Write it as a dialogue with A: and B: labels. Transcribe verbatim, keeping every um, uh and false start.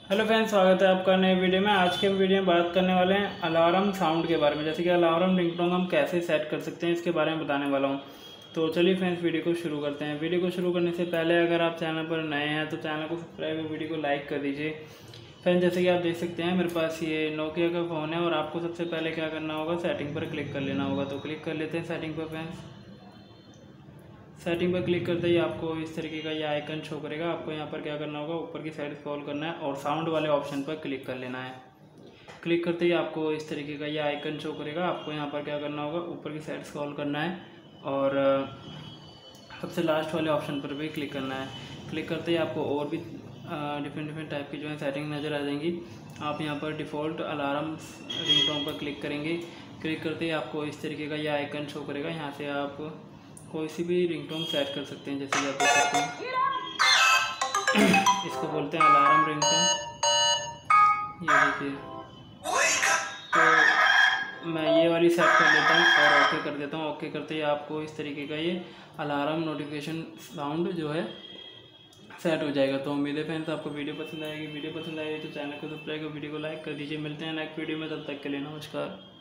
A: Hello friends, स्वागत है आपका नए वीडियो में। आज के वीडियो में बात करने वाले हैं अलार्म साउंड के बारे में। जैसे कि अलार्म रिंगटोन हम कैसे सेट कर सकते हैं, इसके बारे में बताने वाला हूं। तो चलिए फ्रेंड्स, वीडियो को शुरू करते हैं। वीडियो को शुरू करने से पहले अगर आप चैनल पर नए हैं तो चैनल को सब्सक्राइब और वीडियो को लाइक कर दीजिए। फ्रेंड्स, जैसे कि आप देख सकते हैं मेरे पास ये नोकिया का फ़ोन है और आपको सबसे पहले क्या करना होगा, सेटिंग पर क्लिक कर लेना होगा। तो क्लिक कर लेते हैं सेटिंग पर। फ्रेंड्स, सेटिंग पर क्लिक करते ही आपको इस तरीके का ये आइकन शो करेगा। आपको यहाँ पर क्या करना होगा, ऊपर की साइड स्क्रॉल करना है और साउंड वाले ऑप्शन पर क्लिक कर लेना है। क्लिक करते ही आपको इस तरीके का ये आइकन शो करेगा। आपको यहाँ पर क्या करना होगा, ऊपर की साइड स्क्रॉल करना है और सबसे लास्ट वाले ऑप्शन पर भी क्लिक करना है। क्लिक करते ही आपको और भी डिफरेंट डिफरेंट टाइप की जो है सेटिंग नज़र आ जाएंगी। आप यहाँ पर डिफ़ॉल्ट अलार्म रिंगटोन पर क्लिक करेंगे। क्लिक करते ही आपको इस तरीके का ये आइकन शो करेगा। यहाँ से आप कोई सी भी रिंगटोन सेट कर सकते हैं। जैसे कि आप देख सकते हैं, इसको बोलते हैं अलार्म रिंगटोन। ये देखिए, तो मैं ये वाली सेट कर लेता हूँ और ओके कर देता हूँ। ओके करते ही आपको इस तरीके का ये अलार्म नोटिफिकेशन साउंड जो है सेट हो जाएगा। तो उम्मीद है फ्रेंड्स आपको वीडियो पसंद आएगी। वीडियो पसंद आएगी तो चैनल को सब्सक्राइब और वीडियो को लाइक कर दीजिए। मिलते हैं नेक्स्ट वीडियो में, तब तक के लिए नमस्कार।